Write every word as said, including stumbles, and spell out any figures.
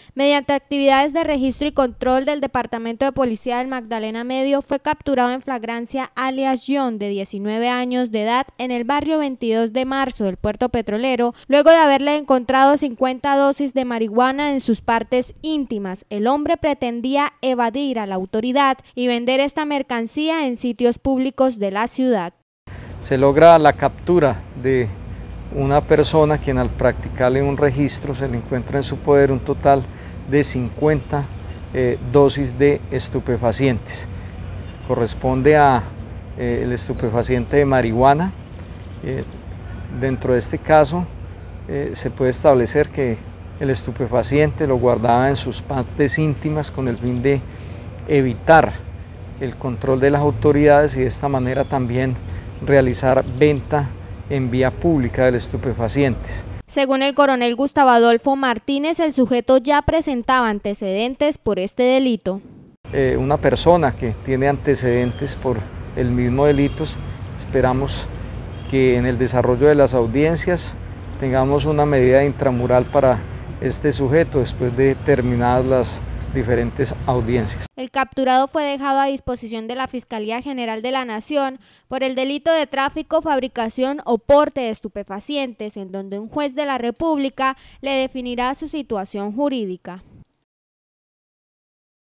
Mediante actividades de registro y control del Departamento de Policía del Magdalena Medio, fue capturado en flagrancia alias John, de diecinueve años de edad, en el barrio veintidós de marzo del Puerto Petrolero, luego de haberle encontrado cincuenta dosis de marihuana en sus partes íntimas. El hombre pretendía evadir a la autoridad y vender esta mercancía en sitios públicos de la ciudad. Se logra la captura de una persona quien, al practicarle un registro, se le encuentra en su poder un total de cincuenta eh, dosis de estupefacientes. Corresponde a eh, el estupefaciente de marihuana. Eh, dentro de este caso eh, se puede establecer que el estupefaciente lo guardaba en sus partes íntimas con el fin de evitar el control de las autoridades y de esta manera también realizar venta en vía pública del estupefacientes. Según el coronel Gustavo Adolfo Martínez, el sujeto ya presentaba antecedentes por este delito. Eh, una persona que tiene antecedentes por el mismo delito, esperamos que en el desarrollo de las audiencias tengamos una medida intramural para este sujeto después de terminadas las diferentes audiencias. El capturado fue dejado a disposición de la Fiscalía General de la Nación por el delito de tráfico, fabricación o porte de estupefacientes, en donde un juez de la República le definirá su situación jurídica.